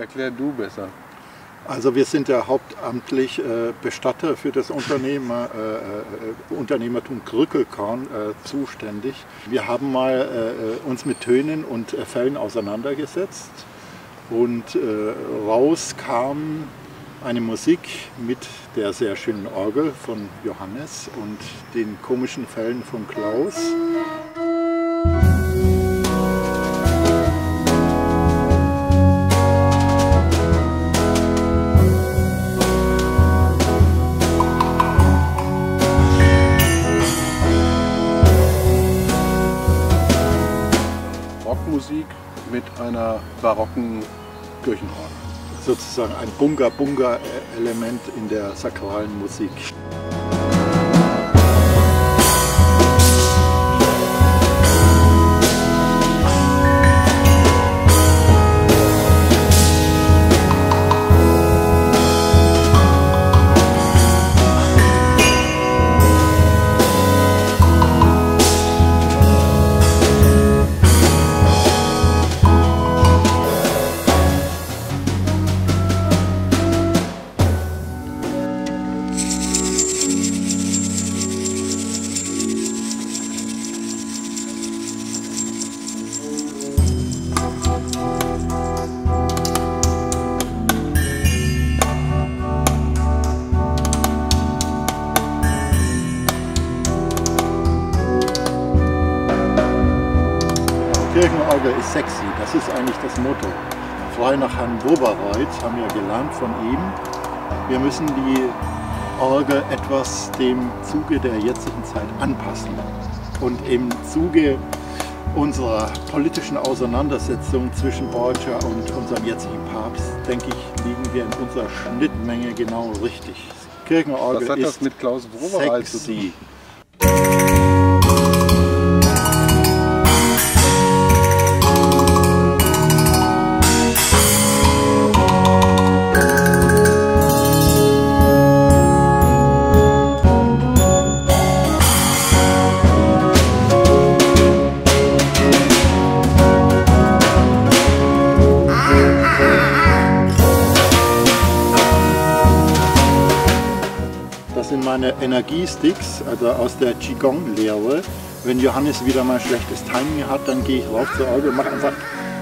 erklär du besser. Also wir sind ja hauptamtlich Bestatter für das Unternehmertum Krückelkorn zuständig. Wir haben mal uns mit Tönen und Fällen auseinandergesetzt und raus kam eine Musik mit der sehr schönen Orgel von Johannes und den komischen Fällen von Klaus. Rockmusik mit einer barocken Kirchenorgel. Sozusagen ein Bunga-Bunga-Element in der sakralen Musik. Kirchenorgel ist sexy, das ist eigentlich das Motto. Frei nach Herrn Wobereit haben wir gelernt von ihm, wir müssen die Orgel etwas dem Zuge der jetzigen Zeit anpassen. Und im Zuge unserer politischen Auseinandersetzung zwischen Borgia und unserem jetzigen Papst, denke ich, liegen wir in unserer Schnittmenge genau richtig. Kirchenorgel Was hat das mit Klaus Wobereit zu tun? Das sind meine Energiesticks, also aus der Qigong-Lehre. Wenn Johannes wieder mal schlechtes Timing hat, dann gehe ich rauf zur Orgel und mache einfach.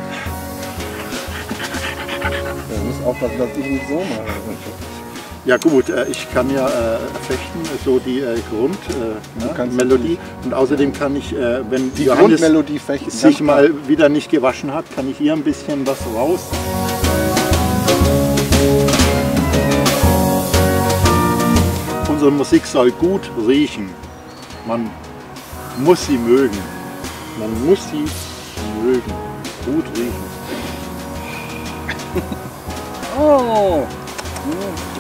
Du musst aufpassen, dass ich nicht so mache. Ja gut, ich kann ja fechten, so die Grundmelodie. Und außerdem kann ich, wenn die Johannes Grundmelodie fechten, sich mal wieder nicht gewaschen hat, kann ich hier ein bisschen was raus. Unsere Musik soll gut riechen. Man muss sie mögen. Man muss sie mögen. Gut riechen. Oh!